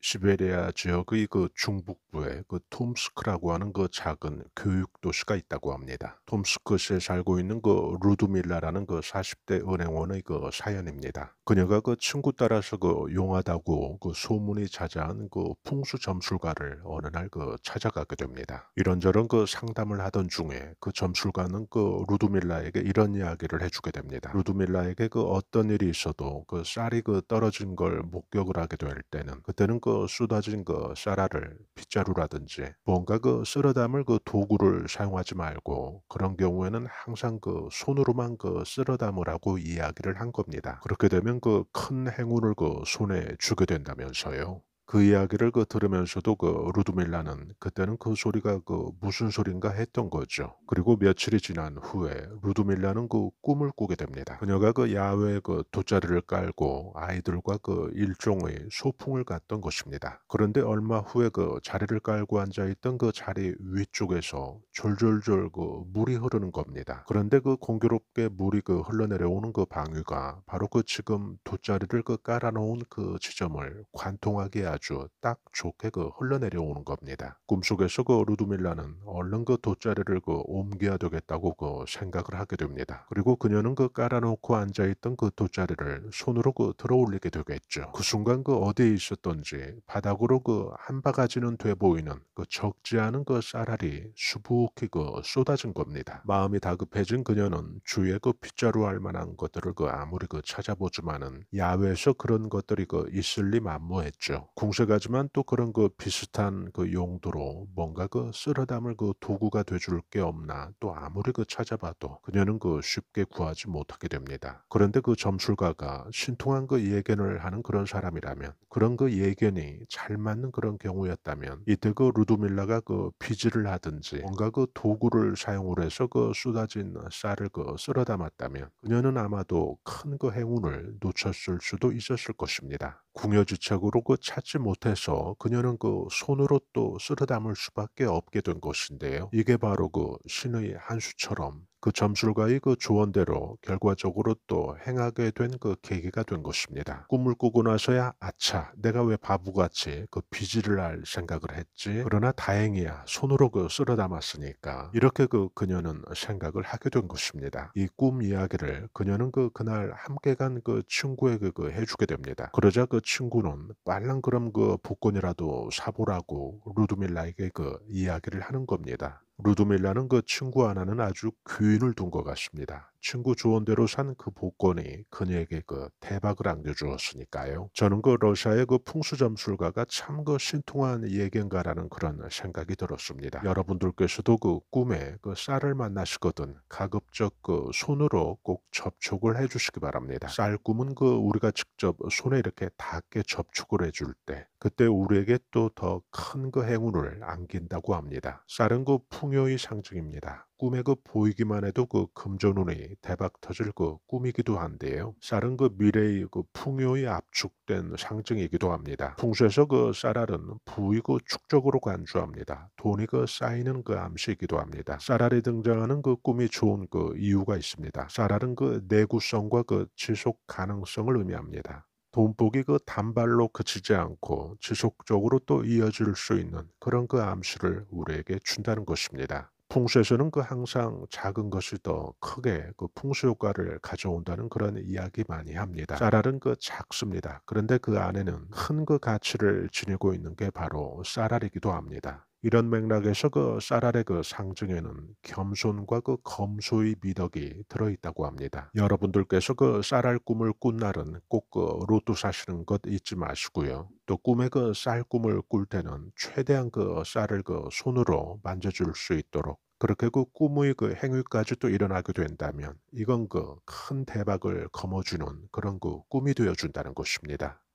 시베리아 지역의 그 중북부에 그 톰스크라고 하는 그 작은 교육 도시가 있다고 합니다. 톰스크시에 살고 있는 그 루드밀라라는 그 40대 은행원의 그 사연입니다. 그녀가 그 친구 따라서 그 용하다고 그 소문이 자자한 그 풍수 점술가를 어느 날 그 찾아가게 됩니다. 이런저런 그 상담을 하던 중에 그 점술가는 그 루드밀라에게 이런 이야기를 해주게 됩니다. 루드밀라에게 그 어떤 일이 있어도 그 쌀이 그 떨어진 걸 목격을 하게 될 때는 그때는 그 쏟아진 그 쌀알을 빗자루라든지 뭔가 그 쓸어 담을 그 도구를 사용하지 말고 그런 경우에는 항상 그 손으로만 그 쓸어 담으라고 이야기를 한 겁니다. 그렇게 되면 그 큰 행운을 그 손에 주게 된다면서요. 그 이야기를 그 들으면서도 그 루드밀라는 그때는 그 소리가 그 무슨 소린가 했던 거죠. 그리고 며칠이 지난 후에 루드밀라는 그 꿈을 꾸게 됩니다. 그녀가 그 야외에 그 돗자리를 깔고 아이들과 그 일종의 소풍을 갔던 것입니다. 그런데 얼마 후에 그 자리를 깔고 앉아있던 그 자리 위쪽에서 졸졸졸 그 물이 흐르는 겁니다. 그런데 그 공교롭게 물이 그 흘러내려오는 그 방위가 바로 그 지금 돗자리를 그 깔아놓은 그 지점을 관통하기에 아주 딱 좋게 그 흘러내려오는 겁니다. 꿈속에서 그 루드밀라는 얼른 그 돗자리를 그 옮겨야 되겠다고 그 생각을 하게 됩니다. 그리고 그녀는 그 깔아놓고 앉아있던 그 돗자리를 손으로 그 들어올리게 되겠죠. 그 순간 그 어디에 있었던지 바닥으로 그 한 바가지는 돼 보이는 그 적지 않은 그 쌀알이 수북히 그 쏟아진 겁니다. 마음이 다급해진 그녀는 주위에 그 빗자루 할 만한 것들을 그 아무리 그 찾아보지만은 야외에서 그런 것들이 그 있을 리 만무했죠. 궁색하지만 또 그런 그 비슷한 그 용도로 뭔가 그 쓸어 담을 그 도구가 돼줄 게 없나 또 아무리 그 찾아봐도 그녀는 그 쉽게 구하지 못하게 됩니다. 그런데 그 점술가가 신통한 그 예견을 하는 그런 사람이라면 그런 그 예견이 잘 맞는 그런 경우였다면 이때 그 루드밀라가 그 비질을 하든지 뭔가 그 도구를 사용을 해서 그 쏟아진 쌀을 그 쓸어 담았다면 그녀는 아마도 큰 그 행운을 놓쳤을 수도 있었을 것입니다. 궁여지책으로 그 찾지 못해서 그녀는 그 손으로 또 쓸어 담을 수밖에 없게 된 것인데요. 이게 바로 그 신의 한 수처럼 그 점술가의 그 조언대로 결과적으로 또 행하게 된 그 계기가 된 것입니다. 꿈을 꾸고 나서야 아차 내가 왜 바보같이 그 비질을 할 생각을 했지. 그러나 다행이야 손으로 그 쓸어 담았으니까 이렇게 그 그녀는 생각을 하게 된 것입니다. 이 꿈 이야기를 그녀는 그 그날 함께 간 그 친구에게 그 해주게 됩니다. 그러자 그 친구는 빨랑 그럼 그 복권이라도 사보라고 루드밀라에게 그 이야기를 하는 겁니다. 루드밀라는 그 친구 하나는 아주 귀인을 둔 것 같습니다. 친구 조언대로 산 그 복권이 그녀에게 그 대박을 안겨주었으니까요. 저는 그 러시아의 그 풍수점술가가 참 그 신통한 예견가라는 그런 생각이 들었습니다. 여러분들께서도 그 꿈에 그 쌀을 만나시거든 가급적 그 손으로 꼭 접촉을 해주시기 바랍니다. 쌀 꿈은 그 우리가 직접 손에 이렇게 닿게 접촉을 해줄 때 그때 우리에게 또 더 큰 그 행운을 안긴다고 합니다. 쌀은 그 풍요의 상징입니다. 꿈에 그 보이기만 해도 그 금전운이 대박 터질 그 꿈이기도 한데요. 쌀은 그 미래의 그 풍요의 압축된 상징이기도 합니다. 풍수에서 그 쌀알은 부의 그 축적으로 간주합니다. 돈이 그 쌓이는 그 암시이기도 합니다. 쌀알이 등장하는 그 꿈이 좋은 그 이유가 있습니다. 쌀알은 그 내구성과 그 지속 가능성을 의미합니다. 돈복이 그 단발로 그치지 않고 지속적으로 또 이어질 수 있는 그런 그 암시를 우리에게 준다는 것입니다. 풍수에서는 그 항상 작은 것이 더 크게 그 풍수 효과를 가져온다는 그런 이야기 많이 합니다. 쌀알은 그 작습니다. 그런데 그 안에는 큰 그 가치를 지니고 있는 게 바로 쌀알이기도 합니다. 이런 맥락에서 그 쌀알의 그 상징에는 겸손과 그 검소의 미덕이 들어있다고 합니다. 여러분들께서 그 쌀알 꿈을 꾼 날은 꼭 그 로또 사시는 것 잊지 마시고요. 또 꿈에 그 쌀 꿈을 꿀 때는 최대한 그 쌀을 그 손으로 만져줄 수 있도록 그렇게 그 꿈의 그 행위까지 또 일어나게 된다면 이건 그 큰 대박을 거머쥐는 그런 그 꿈이 되어준다는 것입니다.